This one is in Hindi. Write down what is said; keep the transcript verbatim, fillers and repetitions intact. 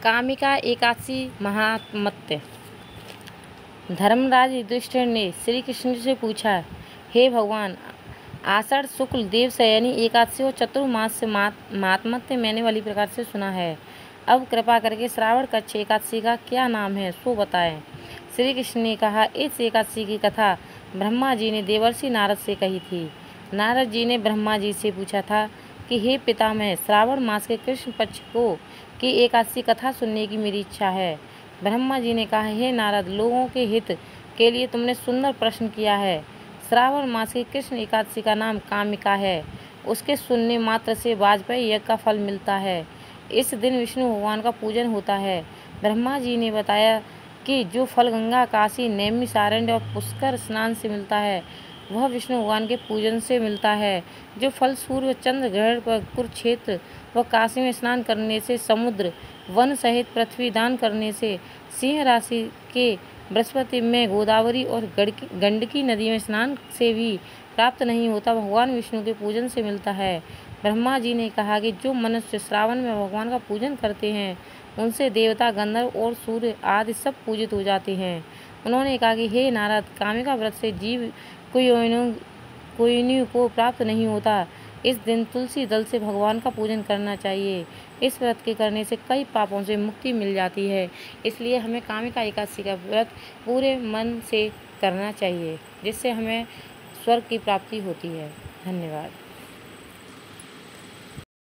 कामिका एकादशी महात्म्य। धर्मराज युधिष्ठिर ने श्री कृष्ण से पूछा, हे भगवान, आषाढ़ शुक्ल देवशयनी एकादशी और चतुर्मास से महात्म्य मैंने वाली प्रकार से सुना है। अब कृपा करके श्रावण कक्ष एकादशी का क्या नाम है सो बताएं। श्री कृष्ण ने कहा, इस एकादशी की कथा ब्रह्मा जी ने देवर्षि नारद से कही थी। नारद जी ने ब्रह्मा जी से पूछा था कि हे पितामह, श्रावण मास के कृष्ण पक्ष को की एकादशी कथा सुनने की मेरी इच्छा है। ब्रह्मा जी ने कहा, हे नारद, लोगों के हित के लिए तुमने सुंदर प्रश्न किया है। श्रावण मास की कृष्ण एकादशी का नाम कामिका है। उसके सुनने मात्र से वाजपेयी यज्ञ का फल मिलता है। इस दिन विष्णु भगवान का पूजन होता है। ब्रह्मा जी ने बताया कि जो फल गंगा, काशी, नैमिषारण्य और पुष्कर स्नान से मिलता है वह विष्णु भगवान के पूजन से मिलता है। जो फल सूर्य चंद्र ग्रहण पर कुरुक्षेत्र व काशी में स्नान करने से, समुद्र वन सहित पृथ्वी दान करने से, सिंह राशि के बृहस्पति में गोदावरी और गंडकी नदी में स्नान से भी प्राप्त नहीं होता, भगवान विष्णु के पूजन से मिलता है। ब्रह्मा जी ने कहा कि जो मनुष्य श्रावण में भगवान का पूजन करते हैं उनसे देवता, गंधर्व और सूर्य आदि सब पूजित हो जाते हैं। उन्होंने कहा कि हे नारद, कामिका व्रत से जीव कोई को प्राप्त नहीं होता। इस दिन तुलसी दल से भगवान का पूजन करना चाहिए। इस व्रत के करने से कई पापों से मुक्ति मिल जाती है। इसलिए हमें कामिका एकादशी का व्रत पूरे मन से करना चाहिए, जिससे हमें स्वर्ग की प्राप्ति होती है। धन्यवाद।